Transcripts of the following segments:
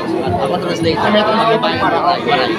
Ako translate. Ano translate para para.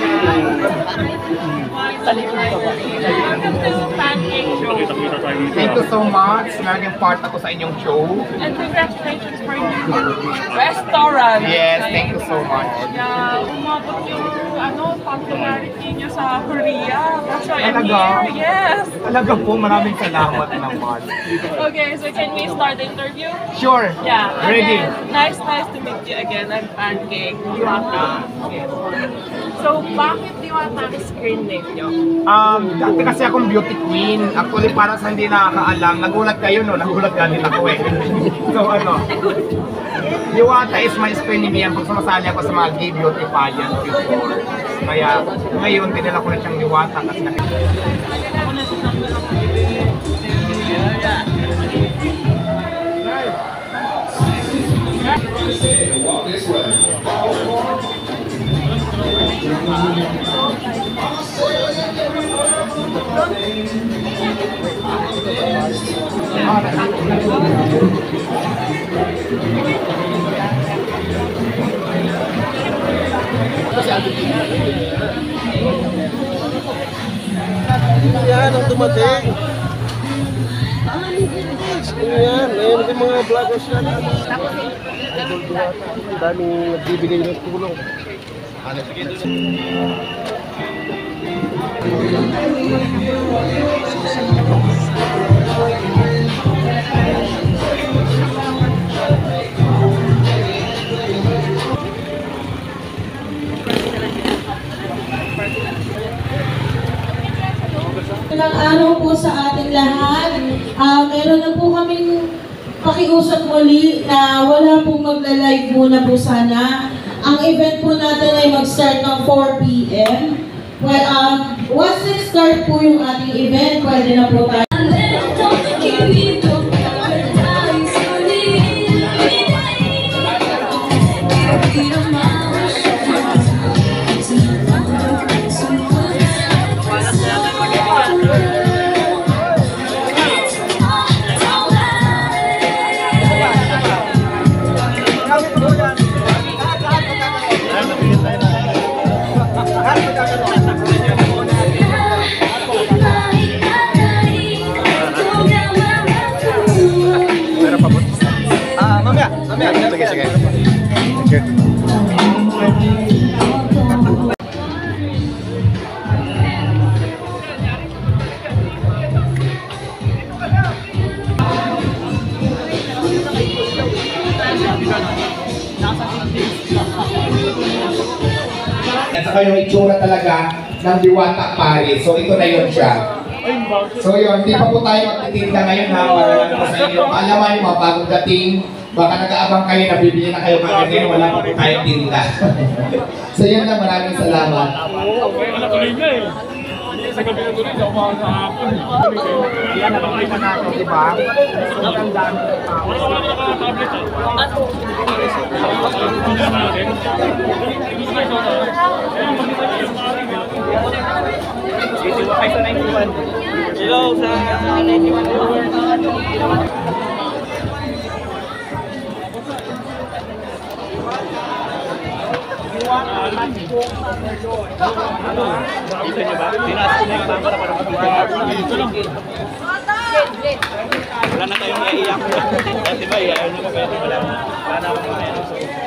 Thank you so much. Naging part ako sa inyong show. And congratulations for your restaurant. Yes, thank you so much. Yeah, umabot yung popularity niyo sa Korea. That's why I'm Talaga? here. Yes. Talaga po, maraming salamat naman. Okay, so can we start the interview? Sure. Yeah. Ready. Again, nice to meet you again. I'm Pancake Diwata. So, bakit Diwata ang screen name niyo? Dati kasi akong beauty queen. Actually, para sa hindi nakakaalam, nagulat kayo, no? Nagulat ka din ako eh. So, Diwata is my screen name yan. Pag sumasali ako sa mga gay beauty pageant before. Kaya, ngayon, dinala ko na siyang Diwata kasi walk this way. Yan ang dumating. Yan, ngayon yung mga vloggers na daming nagbibigay ng tulong. Ilang araw po sa ating lahat. Meron na po kaming pakiusap muli na wala pong magla-live muna po sana. Ang event po natin ay mag-start ng 4 p.m. Well, once nag-start po yung ating event, pwede na po tayo. Sige, sige. At saka yung itsura talaga ng Diwata Paris. So ito na yun siya. So yun, hindi pa po tayo magtitinda ngayon ha. Para lang po sa inyo. Alaman yung mga bagong dating. Baka nag-aabang kayo, nabibili na kayo mga ganyan. Wala pa po tayong tinda. So yun lang, maraming salamat. Sa gabi na tuloy, ako mga kahapon. Yan, nakakita na ito, di ba? Ang dami ng tao. Wala ka naka-tablet. Hello sa 91. Kita niyo ba? Tinaas na yung camera para makapagpapagod. Ito lang. Wala na tayong iiyak. Kasi ba, iiyak nyo pa pwede. Wala na akong meron.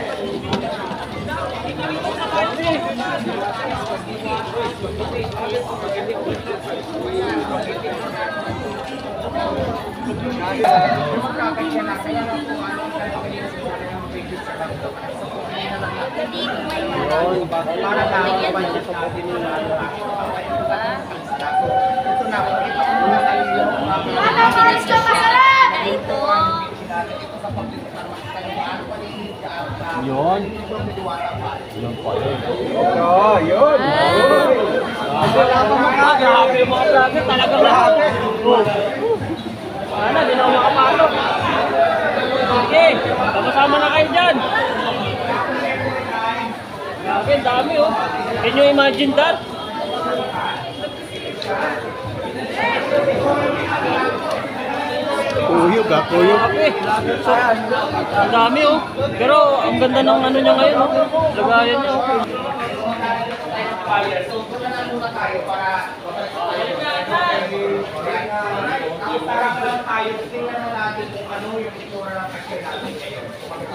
Yun. Yun. Yun. Grabe yung mga vlogger, talaga lahat. Sana, di na ako makapasok. Okay, kasama na kayo dyan. Grabe, dami oh. Can you imagine that? Kuyog ah, kuyog. Kape. So, ang dami oh. Pero ang ganda ng ano niya ngayon oh. Lagayan niya oh. So, doon na muna tayo para tayo, tingnan na natin kung ano yung itsura ng cashier natin ngayon.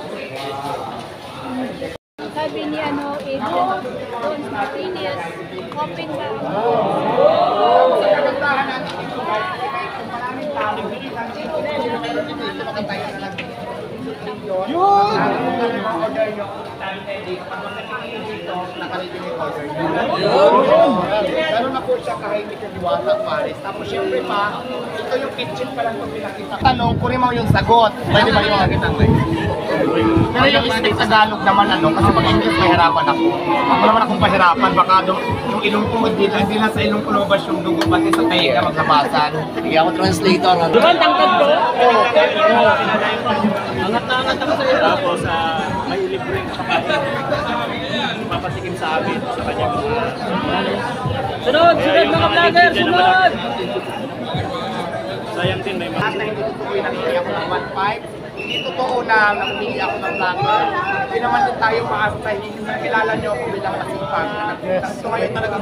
Sabi ni agent doon sa Pinas, hoping na Kagandahan natin dito guys, kahit kung maraming tao, hindi lang dito, makatayo na lang dito. Yun! Order nyo, dami tayo dito. Pag magkakayo dito, nakalito yung order nyo. Ganun na po siya kahit ito Diwata Paris. Tapos syempre pa, ito yung kitchen pa lang itong pinakita. Tanong, kunin mo yung sagot. Pwede ba yung makakita tayo? Pero yung isang Tagalog naman kasi pag English mahirapan ako. Ako naman akong pahirapan, baka yung ilong ko dito, hindi lang sa ilong ko lumabas yung dugo, pati sa tayo maglabasan. Hindi ako translator. Di ba ang tangkad ko? Angat na angat ako sa iyo. Tapos, may libreng kapatid. Papatikim sa amin sa kanyang Sunod! Sunod mga vlogger! Sunod! sayang din may Lahat na hindi totoo yung nangyari ako ng 1.5. Hindi totoo na namili ako ng vlogger. Hindi naman din tayo maasa sa hindi na kilala niyo ako bilang masipag. So ngayon talagang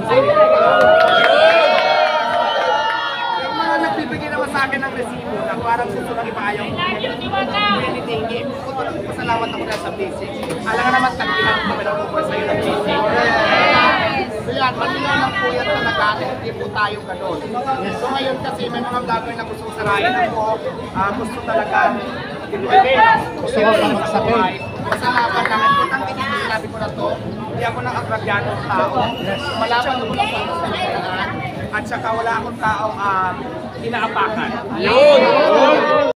yung mga nagbibigay naman sa akin ng resibo na parang gusto lang ipaayaw ko. Anything. Pasalamat ako na sa basic. Alam nga naman tagihan kami ng over sa'yo ng basic. So yan, manilaw lang po yan talaga. Hindi po tayo ganun. So ngayon kasi may mga vlogger na gusto sarayan ako. Gusto talaga gusto ko lang magsakay. Pasalamat lang. Importante dito sinabi ko na to. Hindi ako nang agrabyanong tao. Malaman ko lang sa pagkakaan. At saka wala akong taong inaapakan.